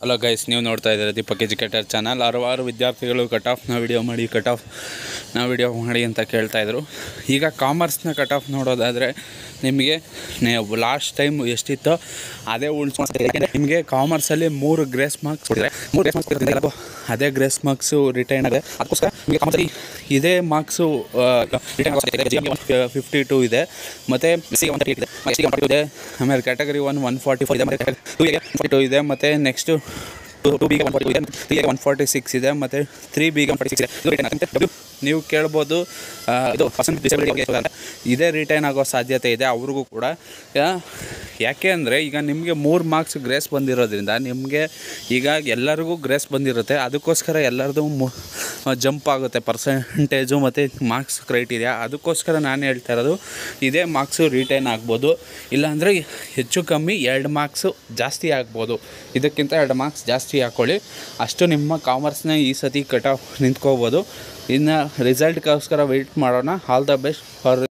Hello guys, ನೀವು ನೋಡ್ತಾ ಇದ್ದೀರಾ ದೀಪಕ್ ಎಜುಕೇಟರ್ ಚಾನಲ್. ಹಲವಾರು ವಿದ್ಯಾರ್ಥಿಗಳು ಕಟ್ ಆಫ್ನ ವಿಡಿಯೋ ಮಾಡಿ ಅಂತ ಕೇಳ್ತಾಯಿದ್ರು. ಈಗ ಕಾಮರ್ಸ್ನ ಕಟ್ ಆಫ್ ನೋಡೋದಾದರೆ ನಿಮಗೆ ಲಾಸ್ಟ್ ಟೈಮ್ ಎಷ್ಟಿತ್ತೋ ಅದೇ ಉಳಿಸ್ಕೊಂಡು ನಿಮಗೆ ಕಾಮರ್ಸಲ್ಲಿ 3 ಗ್ರೇಸ್ ಮಾರ್ಕ್ಸ್ ಕೊಟ್ಟಿದ್ದಾರೆ. 3 ಗ್ರೇಸ್ ಮಾರ್ಕ್ಸ್ ಅದೇ ಗ್ರೇಸ್ ಮಾರ್ಕ್ಸು ರಿಟೈನ್ ಆಗಿದೆ. ಅದಕ್ಕೋಸ್ಕರ ನಿಮಗೆ ಕಾಮರ್ಸಲ್ಲಿ ಇದೇ ಮಾರ್ಕ್ಸು ರಿಟೈನ್ 52 ಇದೆ, ಮತ್ತು ಇದೆ, ಆಮೇಲೆ ಕ್ಯಾಟಗರಿ 1 144 ಇದೆ, ಮತ್ತು 2 ಇದೆ, ಮತ್ತು ನೆಕ್ಸ್ಟು 2Bಗೆ 142 ಇದೆ, 3ಗೆ 146 ಇದೆ, ಮತ್ತು 3Bಗೆ 146 ಇದೆ. ನೀವು ಕೇಳ್ಬೋದು ಇದು ಪರ್ಸನ್ ಡಿಸೇಬಿಲಿಟಿ ಇದೇ ರಿಟೈನ್ ಆಗೋ ಸಾಧ್ಯತೆ ಇದೆ ಅವ್ರಿಗೂ ಕೂಡ. ಯಾಕೆ ಅಂದರೆ ಈಗ ನಿಮಗೆ 3 ಮಾರ್ಕ್ಸ್ ಗ್ರೇಸ್ ಬಂದಿರೋದ್ರಿಂದ ನಿಮಗೆ ಈಗ ಎಲ್ಲರಿಗೂ ಗ್ರೇಸ್ ಬಂದಿರುತ್ತೆ. ಅದಕ್ಕೋಸ್ಕರ ಎಲ್ಲರದು ಜಂಪ್ ಆಗುತ್ತೆ ಪರ್ಸೆಂಟೇಜು ಮತ್ತು ಮಾರ್ಕ್ಸ್ ಕ್ರೈಟೀರಿಯಾ. ಅದಕ್ಕೋಸ್ಕರ ನಾನು ಹೇಳ್ತಾ ಇರೋದು ಇದೇ ಮಾರ್ಕ್ಸು ರಿಟೈನ್ ಆಗ್ಬೋದು, ಇಲ್ಲಾಂದರೆ ಹೆಚ್ಚು ಕಮ್ಮಿ 2 ಮಾರ್ಕ್ಸು ಜಾಸ್ತಿ ಆಗ್ಬೋದು. ಇದಕ್ಕಿಂತ 2 ಮಾರ್ಕ್ಸ್ ಜಾಸ್ತಿ ಹಾಕ್ಕೊಳ್ಳಿ, ಅಷ್ಟು ನಿಮ್ಮ ಕಾಮರ್ಸ್ನ ಈ ಸತಿ ಕಟ್ ಆಫ್ ನಿಂತ್ಕೋಬೋದು. ಇನ್ನು ರಿಸಲ್ಟ್ಗೋಸ್ಕರ ವೆಯ್ಟ್ ಮಾಡೋಣ. All the best for